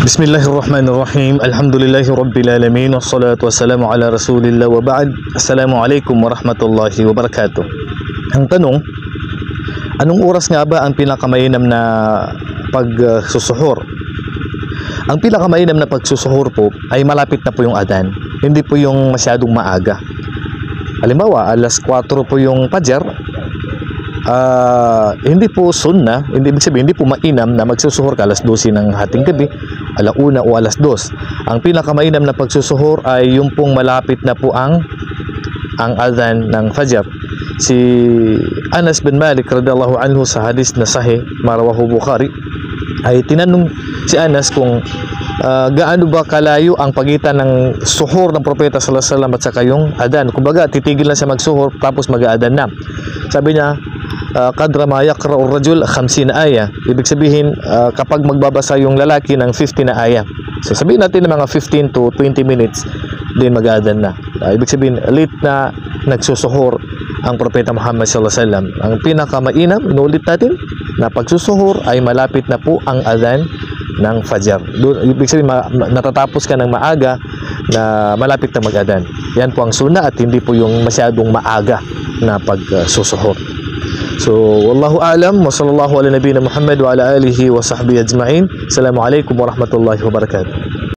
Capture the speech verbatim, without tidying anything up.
Bismillahirrahmanirrahim. Alhamdulillahi Rabbil Alamin. Wassalatu wassalamu ala Rasulillah wa ba'd. Assalamualaikum warahmatullahi wabarakatuh. Ang tanong, anong oras nga ba ang pinakamainam na pagsusuhor? Ang pinakamainam na pagsusuhor po ay malapit na po yung adhan. Hindi po yung masyadong maaga. Halimbawa, alas kwatro po yung Fajr. Uh, hindi po sunna, hindi ibig sabihin, hindi po mainam na magsusuhor ka alas dose ng hating gabi, alauna o alas dos. Ang pinakamainam na pagsusuhor ay yung pong malapit na po ang ang adhan ng Fajr. Si Anas bin Malik radhiyallahu anhu sa hadis na sahih marawahu Bukhari, ay tinanong si Anas kung uh, gaano ba kalayo ang pagitan ng suhor ng propeta sallallahu alaihi wasallam at saka yung adhan. Kumbaga titigil na siya magsuhor tapos mag-adhan na. Sabi niya, Uh, kadra ma yaqra'u ar-rajul khamsina aya. Ibig sabihin, uh, kapag magbabasa yung lalaki ng fifty na aya. So sabihin natin ng mga fifteen to twenty minutes din mag-adhan na. Uh, ibig sabihin, late na nagsusuhor ang propeta Muhammad sallallahu alaihi wasallam. Ang pinakamainam, inulit natin, na pagsusuhor ay malapit na po ang adhan ng Fajr. Doon, ibig sabihin, ma natatapos ka ng maaga na malapit na mag-adhan. Yan po ang sunna at hindi po yung masyadong maaga na pagsusuhor. So, wallahu a'lam wa sallallahu ala nabiyina Muhammad wa ala alihi wa sahbihi ajma'in. Assalamualaikum warahmatullahi wabarakatuh.